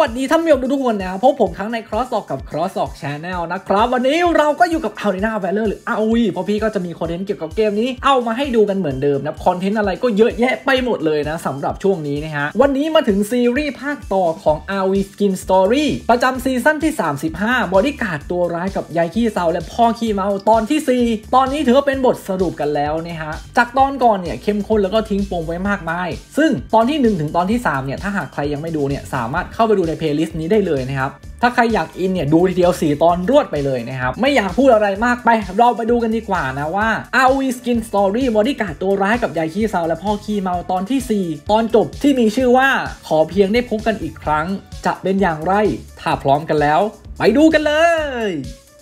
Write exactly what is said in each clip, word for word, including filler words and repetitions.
วัสดีท่านผู้ชมทุกคนนะพบผมครั้งใน Crosstalk กับ Crosstalk Channel นะครับวันนี้เราก็อยู่กับ Arena Valor หรือ อาร์ โอ วี เพราะพี่ก็จะมีคอนเทนต์เกี่ยวกับเกมนี้เอามาให้ดูกันเหมือนเดิมนะคอนเทนต์อะไรก็เยอะแยะไปหมดเลยนะสำหรับช่วงนี้นะฮะวันนี้มาถึงซีรีส์ภาคต่อของ อาร์ โอ วี Skin Story ประจำซีซั่นที่สามสิบห้าบอดี้การ์ดตัวร้ายกับยายขี้เซาและพ่อขี้เมาตอนที่สี่ตอนนี้ถือว่าเป็นบทสรุปกันแล้วนะฮะจากตอนก่อนเนี่ยเข้มข้นแล้วก็ทิ้งปมไว้มากมายซึ่งตอนที่หนึ่งถึงตอนที่สามเนี่ยถ้าหากใครยังไม่ดูเนี่ยสามารถเข้าไปดูในเพลย์ลิสต์นี้ได้เลยนะครับถ้าใครอยากอินเนี่ยดูทีเดียวสี่ตอนรวดไปเลยนะครับไม่อยากพูดอะไรมากไปเราไปดูกันดีกว่านะว่า อาร์ โอ วี Skin Story บอดี้การ์ดตัวร้ายกับยายขี้เซาและพ่อขี้เมาตอนที่สี่ตอนจบที่มีชื่อว่าขอเพียงได้พบกันอีกครั้งจะเป็นอย่างไรถ้าพร้อมกันแล้วไปดูกันเลย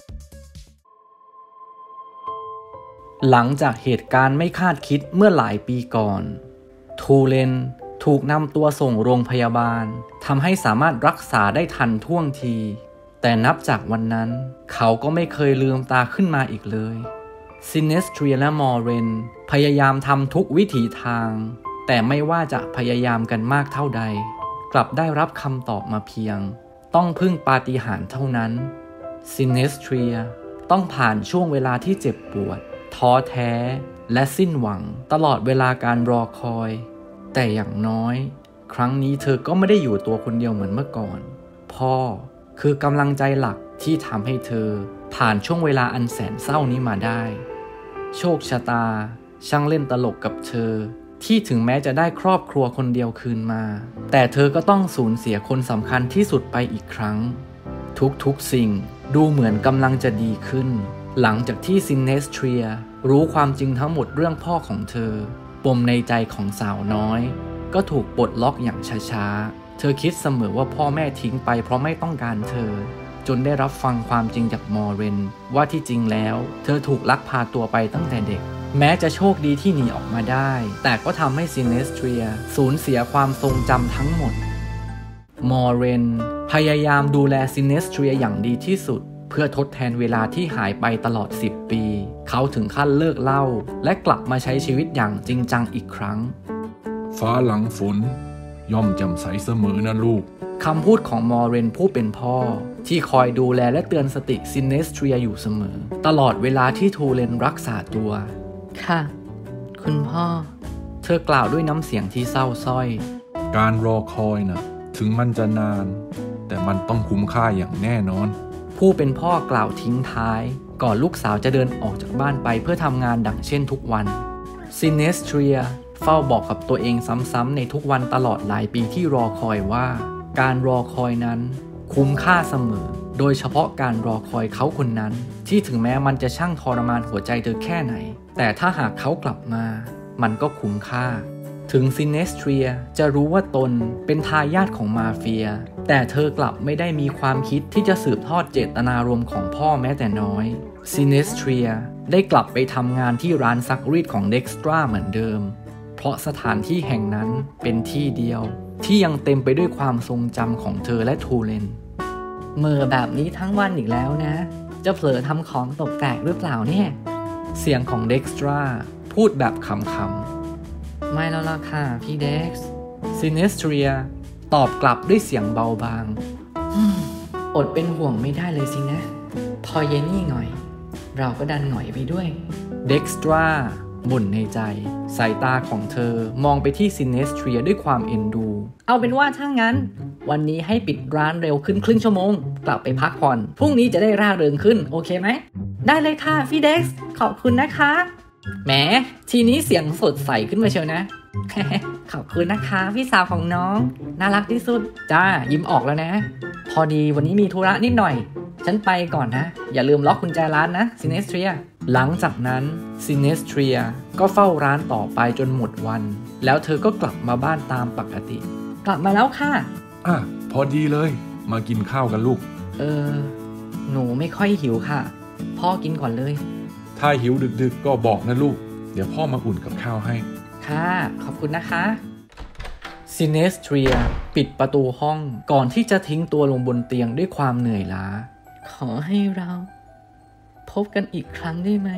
หลังจากเหตุการณ์ไม่คาดคิดเมื่อหลายปีก่อนทูเลนถูกนำตัวส่งโรงพยาบาลทำให้สามารถรักษาได้ทันท่วงทีแต่นับจากวันนั้นเขาก็ไม่เคยลืมตาขึ้นมาอีกเลยซินเนสเทรียและมอร์เรนพยายามทำทุกวิถีทางแต่ไม่ว่าจะพยายามกันมากเท่าใดกลับได้รับคำตอบมาเพียงต้องพึ่งปาฏิหาริย์เท่านั้นซินเนสเทรียต้องผ่านช่วงเวลาที่เจ็บปวดท้อแท้และสิ้นหวังตลอดเวลาการรอคอยแต่อย่างน้อยครั้งนี้เธอก็ไม่ได้อยู่ตัวคนเดียวเหมือนเมื่อก่อนพ่อคือกำลังใจหลักที่ทำให้เธอผ่านช่วงเวลาอันแสนเศร้านี้มาได้โชคชะตาช่างเล่นตลกกับเธอที่ถึงแม้จะได้ครอบครัวคนเดียวคืนมาแต่เธอก็ต้องสูญเสียคนสำคัญที่สุดไปอีกครั้งทุกๆสิ่งดูเหมือนกำลังจะดีขึ้นหลังจากที่ซินเนสเทรียรู้ความจริงทั้งหมดเรื่องพ่อของเธอปมในใจของสาวน้อยก็ถูกปลดล็อกอย่างช้าๆเธอคิดเสมอว่าพ่อแม่ทิ้งไปเพราะไม่ต้องการเธอจนได้รับฟังความจริงจากมอร์เรนว่าที่จริงแล้วเธอถูกลักพาตัวไปตั้งแต่เด็กแม้จะโชคดีที่หนีออกมาได้แต่ก็ทำให้ซินเนสเทรียสูญเสียความทรงจำทั้งหมดมอร์เรนพยายามดูแลซินเนสเทรียอย่างดีที่สุดเพื่อทดแทนเวลาที่หายไปตลอดสิบปีเขาถึงขั้นเลิกเหล้าและกลับมาใช้ชีวิตอย่างจริงจังอีกครั้งฟ้าหลังฝนย่อมแจ่มใสเสมอนะลูกคำพูดของมอร์เรนผู้เป็นพ่อที่คอยดูแลและเตือนสติซินเนสเทรียอยู่เสมอตลอดเวลาที่ทูเลนรักษาตัวค่ะคุณพ่อเธอกล่าวด้วยน้ำเสียงที่เศร้าส้อยการรอคอยนะถึงมันจะนานแต่มันต้องคุ้มค่าอย่างแน่นอนผู้เป็นพ่อกล่าวทิ้งท้ายก่อนลูกสาวจะเดินออกจากบ้านไปเพื่อทำงานดังเช่นทุกวันซินเนสเทรียเฝ้าบอกกับตัวเองซ้ำๆในทุกวันตลอดหลายปีที่รอคอยว่าการรอคอยนั้นคุ้มค่าเสมอโดยเฉพาะการรอคอยเขาคนนั้นที่ถึงแม้มันจะช่างทรมานหัวใจเธอแค่ไหนแต่ถ้าหากเขากลับมามันก็คุ้มค่าถึงซินเนสเทรียจะรู้ว่าตนเป็นทายาทของมาเฟียแต่เธอกลับไม่ได้มีความคิดที่จะสืบทอดเจตนารมณ์ของพ่อแม้แต่น้อยซินเนสเทรียได้กลับไปทำงานที่ร้านซักรีดของเด็กสตราเหมือนเดิมเพราะสถานที่แห่งนั้นเป็นที่เดียวที่ยังเต็มไปด้วยความทรงจำของเธอและทูเลนเมื่อแบบนี้ทั้งวันอีกแล้วนะจะเผลอทำของตกแตกหรือเปล่าเนี่ยเสียงของเด็กสตราพูดแบบขำๆไม่แล้วล่ะค่ะพี่เด็กซ์ซินเนสเทรียตอบกลับด้วยเสียงเบาบางอดเป็นห่วงไม่ได้เลยสินะพอเยนี่หน่อยเราก็ดันหน่อยไปด้วยเด็กสตราบ่นในใจสายตาของเธอมองไปที่ซินเนสเทรียด้วยความเอ็นดูเอาเป็นว่าถ้างั้นวันนี้ให้ปิดร้านเร็วขึ้นครึ่งชั่วโมงกลับไปพักผ่อนพรุ่งนี้จะได้ร่าเริงขึ้นโอเคไหมได้เลยค่ะพี่เด็กซ์ขอบคุณนะคะแหมทีนี้เสียงสดใสขึ้นมาเชียวนะ ขอบคุณนะคะพี่สาวของน้องน่ารักที่สุดจ้ายิ้มออกแล้วนะพอดีวันนี้มีธุระนิดหน่อยฉันไปก่อนนะอย่าลืมล็อกกุญแจร้านนะซินเนสเทรียหลังจากนั้นซินเนสเทรียก็เฝ้าร้านต่อไปจนหมดวันแล้วเธอก็กลับมาบ้านตามปกติกลับมาแล้วค่ะอ่ะพอดีเลยมากินข้าวกันลูกเออหนูไม่ค่อยหิวค่ะพ่อกินก่อนเลยถ้าหิวดึกๆก็บอกนะลูกเดี๋ยวพ่อมาอุ่นกับข้าวให้ค่ะขอบคุณนะคะซินเนสเทรียปิดประตูห้องก่อนที่จะทิ้งตัวลงบนเตียงด้วยความเหนื่อยล้าขอให้เราพบกันอีกครั้งได้ไหม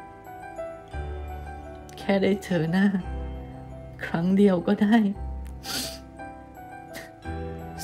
แค่ได้เจอหน้าครั้งเดียวก็ได้ซ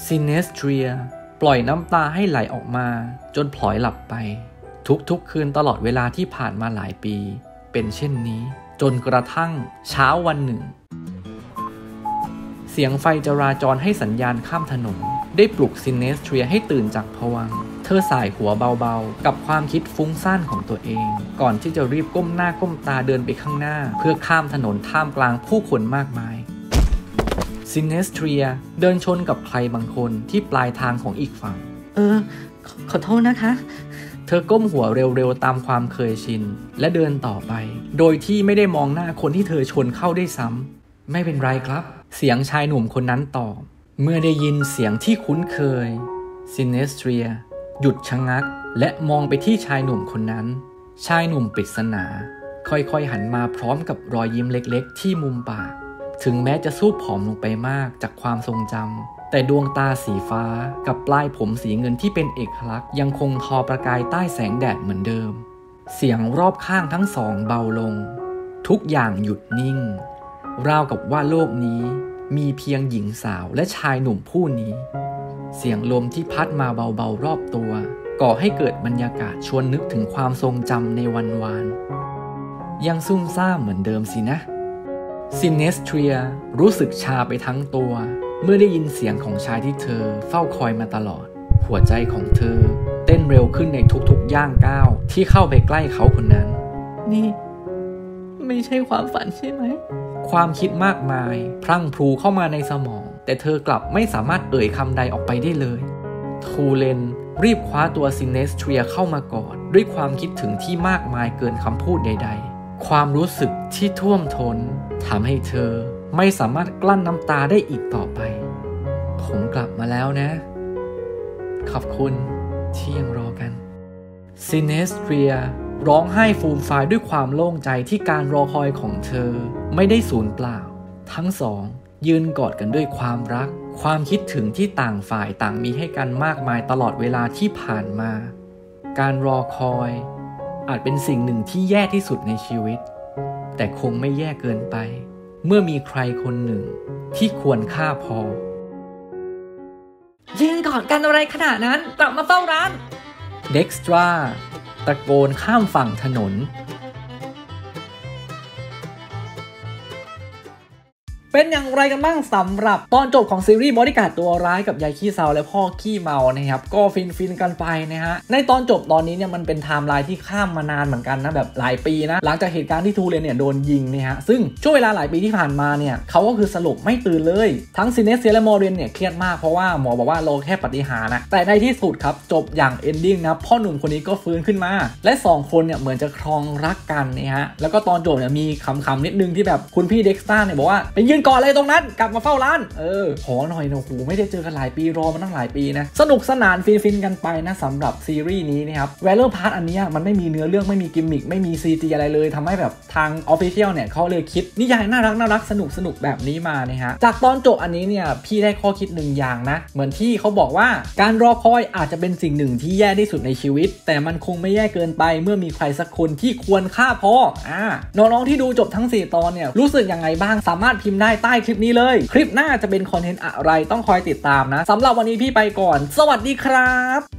ซินเนสเทรียปล่อยน้ำตาให้ไหลออกมาจนพลอยหลับไปทุกๆคืนตลอดเวลาที่ผ่านมาหลายปีเป็นเช่นนี้จนกระทั่งเช้าวันหนึ่งเสียงไฟจราจรให้สัญญาณข้ามถนนได้ปลุกซินเนสเทรียให้ตื่นจากภวังค์เธอส่ายหัวเบาๆกับความคิดฟุ้งซ่านของตัวเองก่อนที่จะรีบก้มหน้าก้มตาเดินไปข้างหน้าเพื่อข้ามถนนท่ามกลางผู้คนมากมายซินเนสเทรียเดินชนกับใครบางคนที่ปลายทางของอีกฝั่งเออขอ, ขอโทษนะคะเธอก้มหัวเร็วๆตามความเคยชินและเดินต่อไปโดยที่ไม่ได้มองหน้าคนที่เธอชนเข้าได้ซ้ำไม่เป็นไรครับเสียงชายหนุ่มคนนั้นตอบเมื่อได้ยินเสียงที่คุ้นเคยซินเนสเทรียหยุดชะงักและมองไปที่ชายหนุ่มคนนั้นชายหนุ่มปริศนาค่อยๆหันมาพร้อมกับรอยยิ้มเล็กๆที่มุมปากถึงแม้จะสู้ผอมลงไปมากจากความทรงจำแต่ดวงตาสีฟ้ากับปลายผมสีเงินที่เป็นเอกลักษณ์ยังคงทอประกายใต้แสงแดดเหมือนเดิมเสียงรอบข้างทั้งสองเบาลงทุกอย่างหยุดนิ่งราวกับว่าโลกนี้มีเพียงหญิงสาวและชายหนุ่มผู้นี้เสียงลมที่พัดมาเบาๆรอบตัวก่อให้เกิดบรรยากาศชวนนึกถึงความทรงจำในวันวานยังซุ่มซ่ามเหมือนเดิมสินะซินเนสเทรียรู้สึกชาไปทั้งตัวเมื่อได้ยินเสียงของชายที่เธอเฝ้าคอยมาตลอดหัวใจของเธอเต้นเร็วขึ้นในทุกๆย่างก้าวที่เข้าไปใกล้เขาคนนั้นนี่ไม่ใช่ความฝันใช่ไหมความคิดมากมายพรั่งพรูเข้ามาในสมองแต่เธอกลับไม่สามารถเอ่ยคำใดออกไปได้เลยทูเลนรีบคว้าตัวซินเนสเทรียเข้ามากอดด้วยความคิดถึงที่มากมายเกินคำพูดใดๆความรู้สึกที่ท่วมท้นทำให้เธอไม่สามารถกลั้นน้ำตาได้อีกต่อไปผมกลับมาแล้วนะขอบคุณที่ยังรอกันซินเนสเทรียร้องไห้ฟูมฟายด้วยความโล่งใจที่การรอคอยของเธอไม่ได้สูญเปล่าทั้งสองยืนกอดกันด้วยความรักความคิดถึงที่ต่างฝ่ายต่างมีให้กันมากมายตลอดเวลาที่ผ่านมาการรอคอยอาจเป็นสิ่งหนึ่งที่แย่ที่สุดในชีวิตแต่คงไม่แย่เกินไปเมื่อมีใครคนหนึ่งที่ควรค่าพอยืนกอดกันอะไรขนาดนั้นกลับมาเฝ้าร้านเด็กสตราตะโกนข้ามฝั่งถนนเป็นอย่างไรกันบ้างสำหรับตอนจบของซีรีส์บอดี้การ์ดตัวร้ายกับยายขี้เซาและพ่อขี้เมานะครับก็ฟินฟินกันไปนะฮะในตอนจบตอนนี้เนี่ยมันเป็นไทม์ไลน์ที่ข้ามมานานเหมือนกันนะแบบหลายปีนะหลังจากเหตุการณ์ที่ทูเรนเนี่ยโดนยิงนะฮะซึ่งช่วงเวลาหลายปีที่ผ่านมาเนี่ยเขาก็คือสลบไม่ตื่นเลยทั้งซินเนสเซียและมอร์เรนเนี่ยเครียดมากเพราะว่าหมอบอกว่าเราแค่ปฏิหารนะแต่ในที่สุดครับจบอย่างเอนดิ้งนะพ่อหนุ่มคนนี้ก็ฟื้นขึ้นมาและสองคนเนี่ยเหมือนจะครองรักกันนะฮะแล้วก็ตอนจบเนี่ยมีคำๆนิดนึงที่แบบคุณพี่เด็กสตาร์เนี่ยบอกว่าไปยืนกอดอะไรตรงนั้นกลับมาเฝ้าร้านเออขอหน่อยนะโหไม่ได้เจอกันหลายปีรอมาตั้งหลายปีนะสนุกสนานฟินๆกันไปนะสำหรับซีรีส์นี้นะครับแวลเลอร์พาร์ทอันนี้มันไม่มีเนื้อเรื่องไม่มีกิมมิคไม่มี ซี จี อะไรเลยทำให้แบบทาง Official เนี่ยเขาเลยคิดนิยายน่ารักน่ารักสนุกสนุกแบบนี้มานะฮะจากตอนจบอันนี้เนี่ยพี่ได้ข้อคิดหนึ่งอย่างนะเหมือนที่เขาบอกว่าการรอคอยอาจจะเป็นสิ่งหนึ่งที่แย่ที่สุดในชีวิตแต่มันคงไม่แย่เกินไปเมื่อมีใครสักคนที่ควรค่าพออ่าน้องๆที่ดูจบทั้งสี่ตอนเนี่ยรู้สึกยังไงบ้างสามารถพิมพ์ได้ใต้คลิปนี้เลยคลิปหน้าจะเป็นคอนเทนต์อะไรต้องคอยติดตามนะสำหรับวันนี้พี่ไปก่อนสวัสดีครับ